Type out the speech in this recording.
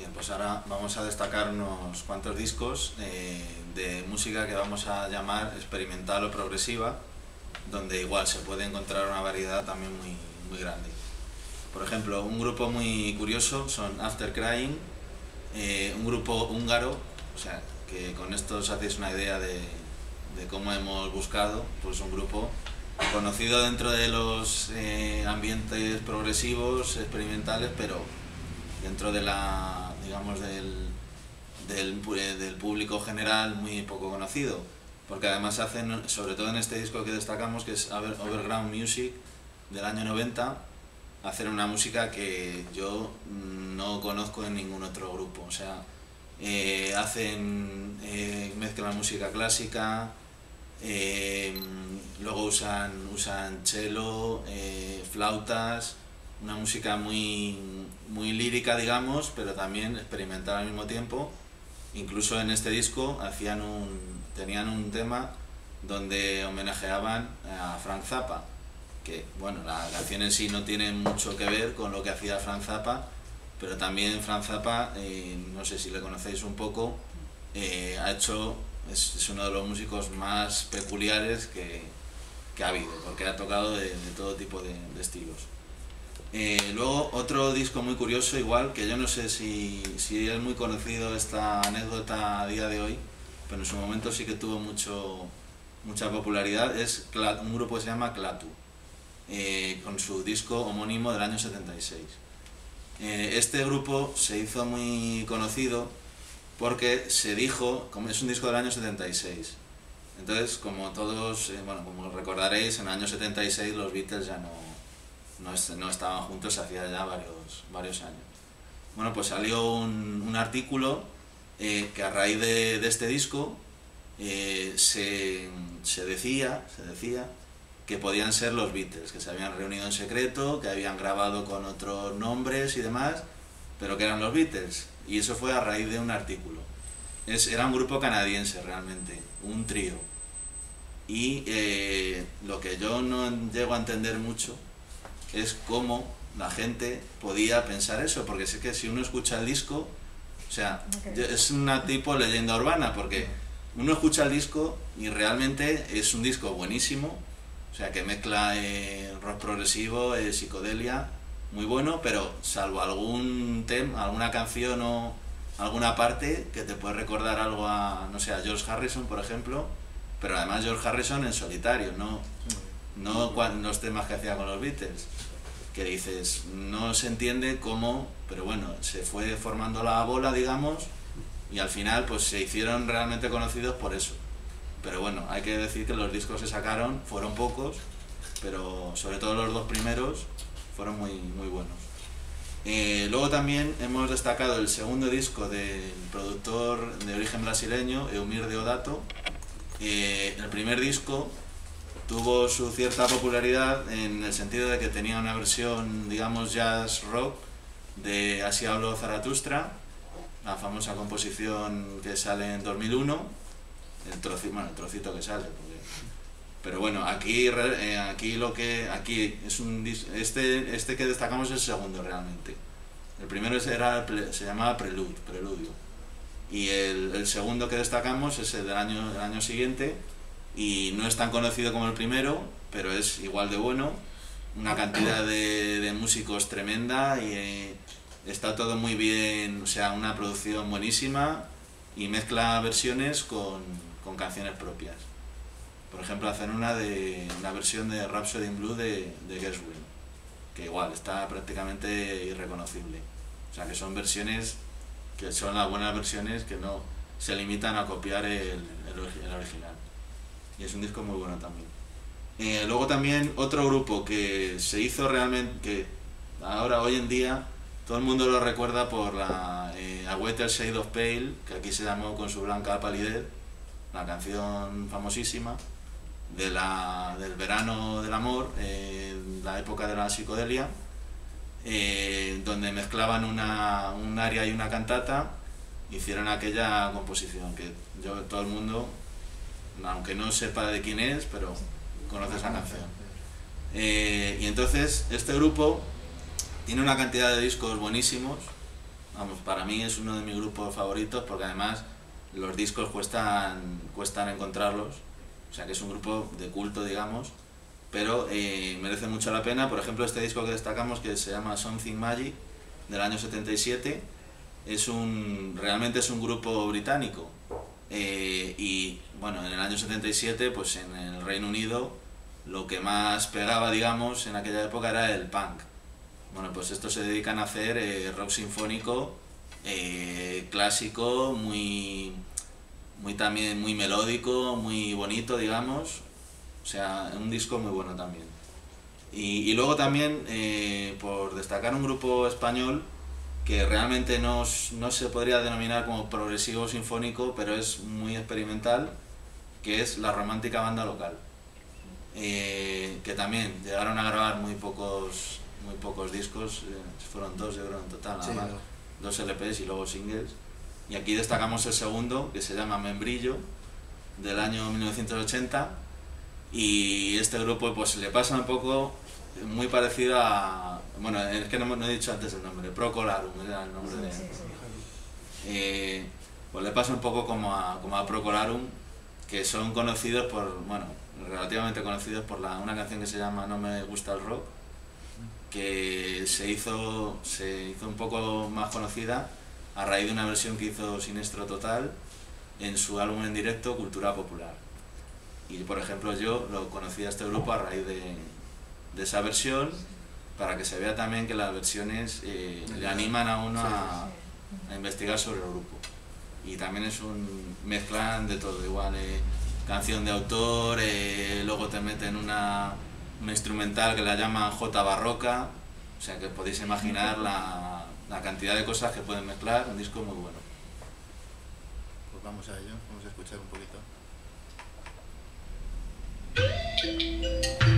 Bien, pues ahora vamos a destacar unos cuantos discos de música que vamos a llamar experimental o progresiva, donde igual se puede encontrar una variedad también muy grande. Por ejemplo, un grupo muy curioso son After Crying, un grupo húngaro, o sea, que con esto os hacéis una idea de cómo hemos buscado, pues un grupo conocido dentro de los ambientes progresivos, experimentales, pero dentro de la, digamos, del público general muy poco conocido, porque además hacen, sobre todo en este disco que destacamos, que es Overground Music del año 90, hacen una música que yo no conozco en ningún otro grupo, o sea, mezclan música clásica, luego usan cello, flautas, una música muy lírica, digamos, pero también experimental al mismo tiempo. Incluso en este disco tenían un tema donde homenajeaban a Frank Zappa, que bueno, la canción en sí no tiene mucho que ver con lo que hacía Frank Zappa, pero también Frank Zappa, no sé si le conocéis un poco, es uno de los músicos más peculiares que ha habido, porque ha tocado de todo tipo de estilos. Luego otro disco muy curioso, igual, que yo no sé si es muy conocido esta anécdota a día de hoy, pero en su momento sí que tuvo mucha popularidad, es un grupo que se llama Klaatu, con su disco homónimo del año 76. Este grupo se hizo muy conocido porque se dijo, como es un disco del año 76, entonces como todos, como recordaréis, en el año 76 los Beatles ya no estaban juntos, hacía ya varios años. Bueno, pues salió un artículo que a raíz de este disco se decía que podían ser los Beatles, que se habían reunido en secreto, que habían grabado con otros nombres y demás, pero que eran los Beatles, y eso fue a raíz de un artículo. Era un grupo canadiense realmente, un trío, y lo que yo no llego a entender mucho es cómo la gente podía pensar eso, porque sé que si uno escucha el disco, o sea, es una tipo leyenda urbana, porque uno escucha el disco y realmente es un disco buenísimo, o sea, que mezcla rock progresivo, psicodelia, muy bueno, pero salvo algún tema, alguna canción o alguna parte que te puede recordar algo a, no sé, a George Harrison, por ejemplo, pero además George Harrison en solitario, no los temas que hacía con los Beatles, que dices, no se entiende cómo, pero bueno, se fue formando la bola, digamos, y al final pues se hicieron realmente conocidos por eso. Pero bueno, hay que decir que los discos que sacaron fueron pocos, pero sobre todo los dos primeros fueron muy buenos. Luego también hemos destacado el segundo disco del productor de origen brasileño, Eumir Deodato. El primer disco tuvo su cierta popularidad en el sentido de que tenía una versión, digamos, jazz rock de Así habló Zaratustra, la famosa composición que sale en 2001, el trocito que sale, pero bueno, aquí es este que destacamos es el segundo realmente. El primero se llamaba Preludio, y el segundo que destacamos es el del año siguiente, y no es tan conocido como el primero, pero es igual de bueno, una cantidad de músicos tremenda, y está todo muy bien, o sea, una producción buenísima, y mezcla versiones con canciones propias. Por ejemplo, hacen una versión de Rhapsody in Blue de Gershwin, que igual está prácticamente irreconocible. O sea, que son versiones que son las buenas versiones, que no se limitan a copiar el original. Y es un disco muy bueno también. Luego también otro grupo que se hizo realmente, que ahora hoy en día todo el mundo lo recuerda por la A Wetter Shade of Pale, que aquí se llamó Con su blanca palidez, una canción famosísima del verano del amor, la época de la psicodelia, donde mezclaban un aria y una cantata, hicieron aquella composición que todo el mundo, aunque no sepa de quién es, pero conoce esa canción. Y entonces este grupo tiene una cantidad de discos buenísimos, vamos, para mí es uno de mis grupos favoritos porque además los discos cuestan encontrarlos, o sea que es un grupo de culto, digamos, pero merece mucho la pena. Por ejemplo, este disco que destacamos, que se llama Something Magic, del año 77, realmente es un grupo británico, y bueno, en el año 77, pues en el Reino Unido lo que más pegaba, digamos, en aquella época era el punk. Bueno, pues estos se dedican a hacer rock sinfónico, clásico, también muy melódico, muy bonito, digamos. O sea, un disco muy bueno también. Y luego también, por destacar un grupo español que realmente no se podría denominar como progresivo sinfónico, pero es muy experimental, que es La Romántica Banda Local. Que también llegaron a grabar muy pocos discos, fueron 2 yo creo en total, nada más, 2 LPs y luego singles. Y aquí destacamos el segundo, que se llama Membrillo, del año 1980, y este grupo pues le pasa un poco muy parecido a, bueno, es que no he dicho antes el nombre, Procolarum era el nombre de... pues le pasa un poco como a Procolarum, que son conocidos por, bueno, relativamente conocidos por una canción que se llama No me gusta el rock, que se hizo un poco más conocida a raíz de una versión que hizo Sinestro Total en su álbum en directo Cultura Popular. Y por ejemplo yo lo conocí a este grupo a raíz de esa versión, para que se vea también que las versiones le animan a uno a investigar sobre el grupo. Y también es un mezclan de todo, igual canción de autor, luego te meten una instrumental que la llaman J barroca, o sea que podéis imaginar la cantidad de cosas que pueden mezclar, un disco muy bueno. Pues vamos a ello, vamos a escuchar un poquito.